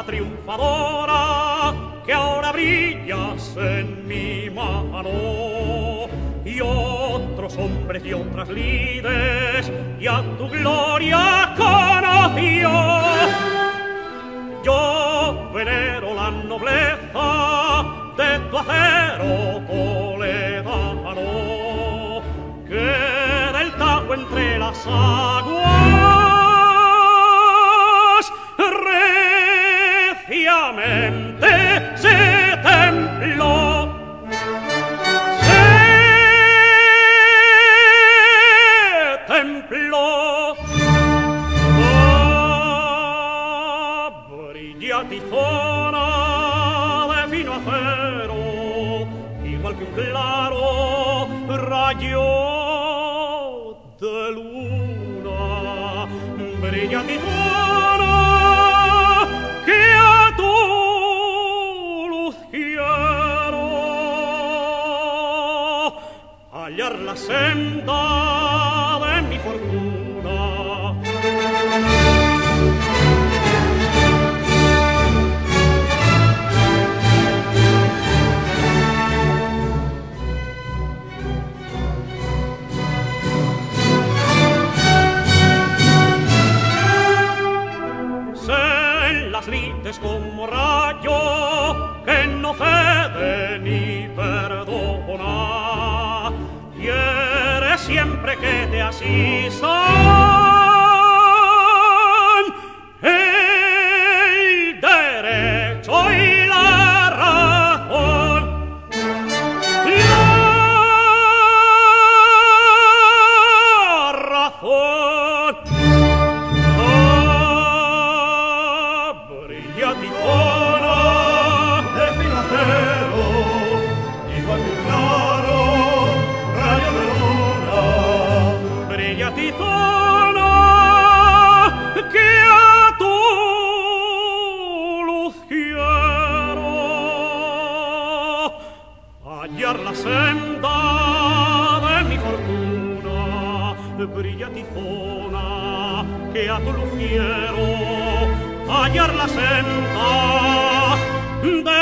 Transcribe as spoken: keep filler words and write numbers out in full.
triunfadora que ahora brillas en mi mano, y otros hombres y otras lides ya tu gloria conoció. Yo venero la nobleza de tu acero toledano, que del Tajo entre las aguas reciamente se templó. Se templó. Ah, brillatizona de fino acero, igual que un claro rayo de luna, brillatizona que a tu luz quiero hallar la senda de mi fortuna. Lides como rayo que no cede ni perdona, quiere siempre que te asistan el derecho y la razón. La razón. La senda de mi fortuna, brillatizona, que a tu luz quiero hallar la senda de